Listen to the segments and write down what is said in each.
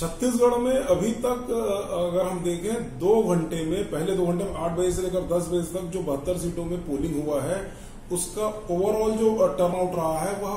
छत्तीसगढ़ में अभी तक अगर हम देखें 2 घंटे में, पहले 2 घंटे में 8 बजे से लेकर 10 बजे तक जो 72 सीटों में पोलिंग हुआ है, उसका ओवरऑल जो टर्नआउट रहा है वह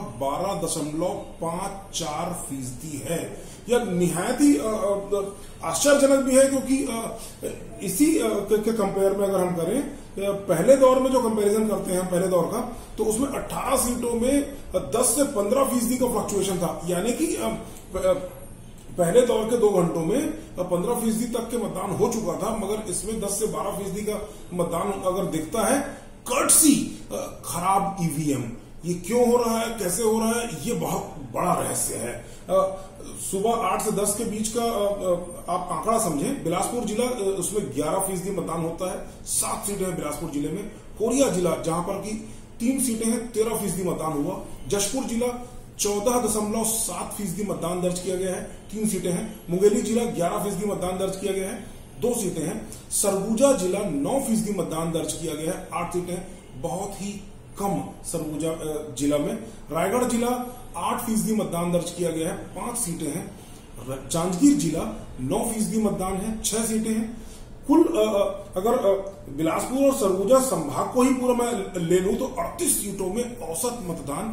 12.54% है। यह निहायत ही आश्चर्यजनक भी है, क्योंकि इसी के कंपेयर में अगर हम करें, पहले दौर में जो कंपैरिजन करते हैं पहले दौर का, तो उसमें 18 सीटों में 10 से 15% का फ्लक्चुएशन था। यानी कि पहले दौर के 2 घंटों में 15% तक के मतदान हो चुका था, मगर इसमें 10 से 12% का मतदान अगर दिखता है। कर्टसी खराब ईवीएम, ये क्यों हो रहा है, कैसे हो रहा है, ये बहुत बड़ा रहस्य है। सुबह 8 से 10 के बीच का आप आंकड़ा समझें। बिलासपुर जिला, उसमें 11% मतदान होता है, 7 सीटें हैं बिलासपुर जिले में। कोरिया जिला, जहां पर की 3 सीटें हैं, 13% मतदान हुआ। जशपुर जिला 14.7% मतदान दर्ज किया गया है, 3 सीटें हैं। मुंगेली जिला 11% मतदान दर्ज किया गया है, 2 सीटें हैं। सरगुजा जिला 9% मतदान दर्ज किया गया है, 8 सीटें, बहुत ही कम सरगुजा जिला में। रायगढ़ जिला 8% मतदान दर्ज किया गया है, 5 सीटें हैं। जांजगीर जिला 9% मतदान है, 6 सीटें हैं। कुल अगर बिलासपुर और सरगुजा संभाग को ही पूरा मैं ले लूं तो 38 सीटों में औसत मतदान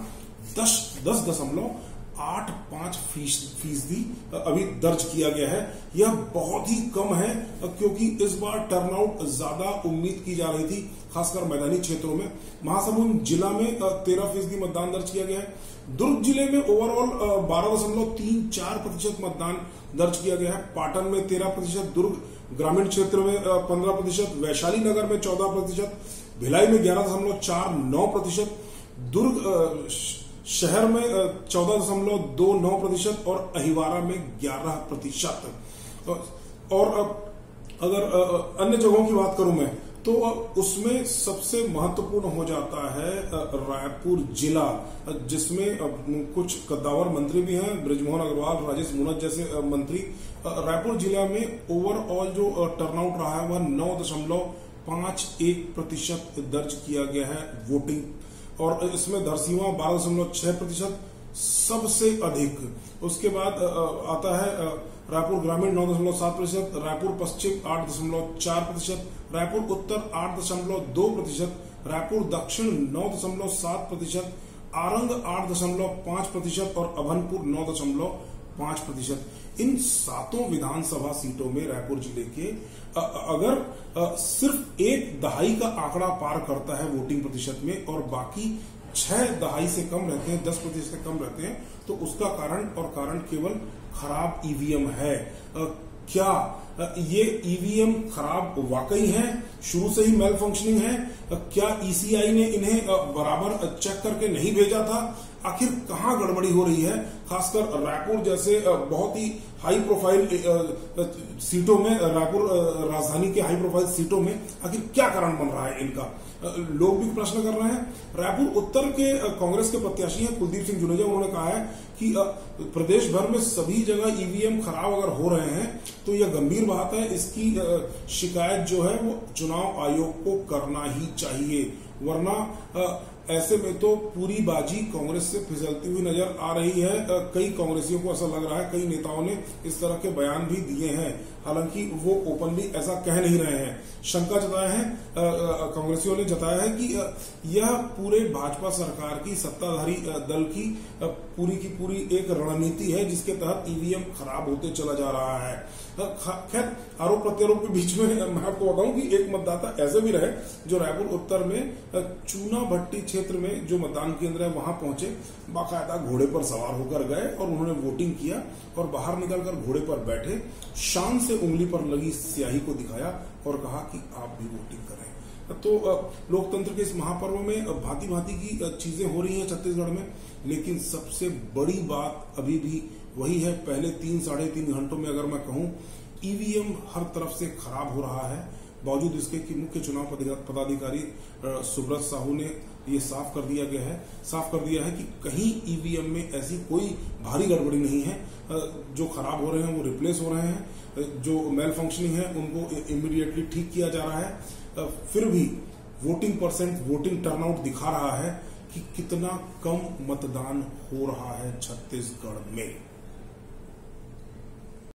10.85% अभी दर्ज किया गया है। यह बहुत ही कम है, क्योंकि इस बार टर्नआउट ज्यादा उम्मीद की जा रही थी, खासकर मैदानी क्षेत्रों में। महासमुंद जिला में 13% मतदान दर्ज किया गया है। दुर्ग जिले में ओवरऑल 12.34% मतदान दर्ज किया गया है। पाटन में 13%, दुर्ग ग्रामीण क्षेत्र में 15%, वैशाली नगर में 14%, भिलाई में 11.49%, दुर्ग शहर में 14.29% और अहिवारा में 11%। और अगर अन्य जगहों की बात करूं मैं, तो उसमें सबसे महत्वपूर्ण हो जाता है रायपुर जिला, जिसमें कुछ कद्दावर मंत्री भी हैं, बृजमोहन अग्रवाल, राजेश मूणत जैसे मंत्री। रायपुर जिला में ओवरऑल जो टर्नआउट रहा है वह 9.51% दर्ज किया गया है वोटिंग, और इसमें धरसींवा 12.6%, सबसे अधिक। उसके बाद आता है रायपुर ग्रामीण 9.7%, रायपुर पश्चिम 8.4%, रायपुर उत्तर 8.2%, रायपुर दक्षिण 9.7%, आरंग 8.5% और अभनपुर 9.5%। इन 7 विधानसभा सीटों में रायपुर जिले के अगर सिर्फ 1 दहाई का आंकड़ा पार करता है वोटिंग प्रतिशत में, और बाकी 6 दहाई से कम रहते हैं, 10% से कम रहते हैं, तो उसका कारण केवल खराब ईवीएम है। क्या ये ईवीएम खराब वाकई है, शुरू से ही मेल फंक्शनिंग है? क्या ईसीआई ने इन्हें बराबर चेक करके नहीं भेजा था? आखिर कहां गड़बड़ी हो रही है? खासकर रायपुर जैसे बहुत ही हाई प्रोफाइल सीटों में, रायपुर राजधानी के हाई प्रोफाइल सीटों में आखिर क्या कारण बन रहा है इनका? लोग भी प्रश्न कर रहे हैं। रायपुर उत्तर के कांग्रेस के प्रत्याशी हैं कुलदीप सिंह जुनेजा, उन्होंने कहा है कि प्रदेश भर में सभी जगह ईवीएम खराब अगर हो रहे हैं तो यह गंभीर बात है। इसकी शिकायत जो है वो चुनाव आयोग को करना ही चाहिए, वरना ऐसे में तो पूरी बाजी कांग्रेस से फिसलती हुई नजर आ रही है। कई कांग्रेसियों को ऐसा लग रहा है, कई नेताओं ने इस तरह के बयान भी दिए हैं, हालांकि वो ओपनली ऐसा कह नहीं रहे हैं। शंका जताए हैं, कांग्रेसियों ने जताया है कि यह पूरे भाजपा सरकार की, सत्ताधारी दल की पूरी की पूरी एक रणनीति है, जिसके तहत ईवीएम खराब होते चला जा रहा है। खैर, आरोप प्रत्यारोप के बीच में मैं आपको बताऊं कि एक मतदाता ऐसे भी रहे जो रायपुर उत्तर में चूना भट्टी क्षेत्र में जो मतदान केंद्र है वहां पहुंचे, बाकायदा घोड़े पर सवार होकर गए और उन्होंने वोटिंग किया, और बाहर निकलकर घोड़े पर बैठे, शान से उंगली पर लगी स्याही को दिखाया और कहा कि आप भी वोटिंग करें। तो लोकतंत्र के इस महापर्व में भांति भांति की चीजें हो रही हैं छत्तीसगढ़ में, लेकिन सबसे बड़ी बात अभी भी वही है। पहले 3-3.5 घंटों में अगर मैं कहूं, ईवीएम हर तरफ से खराब हो रहा है, बावजूद इसके कि मुख्य चुनाव पदाधिकारी सुब्रत साहू ने ये साफ कर दिया है कि कहीं ईवीएम में ऐसी कोई भारी गड़बड़ी नहीं है। जो खराब हो रहे हैं वो रिप्लेस हो रहे हैं, जो मेल फंक्शनिंग है उनको इमीडिएटली ठीक किया जा रहा है। फिर भी वोटिंग टर्नआउट दिखा रहा है कि कितना कम मतदान हो रहा है छत्तीसगढ़ में।